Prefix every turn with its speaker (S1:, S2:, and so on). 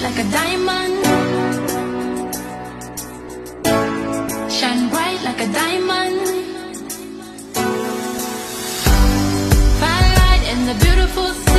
S1: like a diamond. Shine bright like a diamond. Fine light in the beautiful